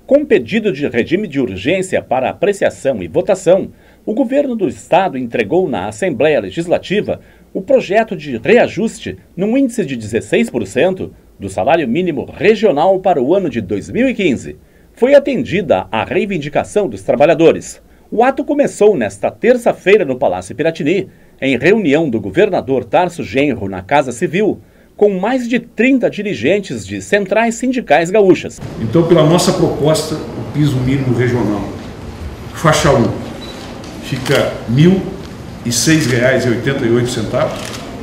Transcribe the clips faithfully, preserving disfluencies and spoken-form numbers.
Com pedido de regime de urgência para apreciação e votação, o governo do estado entregou na Assembleia Legislativa o projeto de reajuste num índice de dezesseis por cento do salário mínimo regional para o ano de dois mil e quinze. Foi atendida a reivindicação dos trabalhadores. O ato começou nesta terça-feira no Palácio Piratini, em reunião do governador Tarso Genro na Casa Civil, com mais de trinta dirigentes de centrais sindicais gaúchas. Então, pela nossa proposta, o piso mínimo regional, faixa um, fica mil e seis reais e oitenta e oito centavos,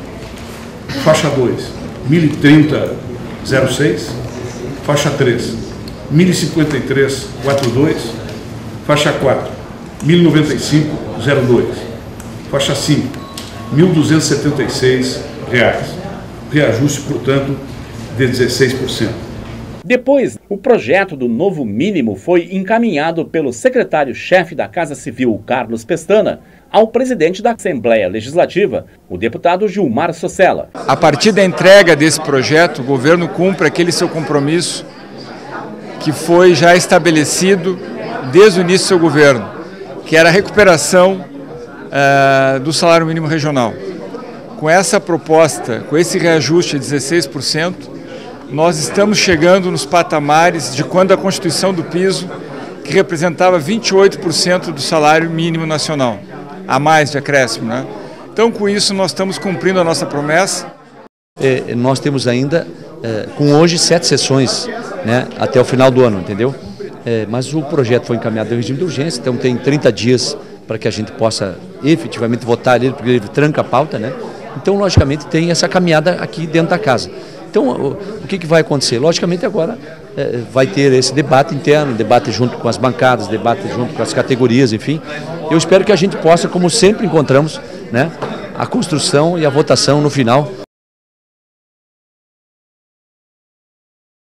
faixa dois, mil e trinta reais e zero seis, faixa três, mil e cinquenta e três reais e quarenta e dois, faixa quatro, mil e noventa e cinco reais e zero dois, faixa cinco, mil duzentos e setenta e seis reais. Reajuste, portanto, de dezesseis por cento. Depois, o projeto do novo mínimo foi encaminhado pelo secretário-chefe da Casa Civil, Carlos Pestana, ao presidente da Assembleia Legislativa, o deputado Gilmar Socella. A partir da entrega desse projeto, o governo cumpre aquele seu compromisso que foi já estabelecido desde o início do seu governo, que era a recuperação uh, do salário mínimo regional. Com essa proposta, com esse reajuste de dezesseis por cento, nós estamos chegando nos patamares de quando a Constituição do piso, que representava vinte e oito por cento do salário mínimo nacional, a mais de acréscimo, né? Então, com isso, nós estamos cumprindo a nossa promessa. É, nós temos ainda, é, com hoje, sete sessões, né, até o final do ano, entendeu? É, mas o projeto foi encaminhado em regime de urgência, então tem trinta dias para que a gente possa efetivamente votar ele, porque ele tranca a pauta, né? Então, logicamente, tem essa caminhada aqui dentro da casa. Então, o, o que, que vai acontecer? Logicamente, agora é, vai ter esse debate interno, debate junto com as bancadas, debate junto com as categorias, enfim. Eu espero que a gente possa, como sempre encontramos, né, a construção e a votação no final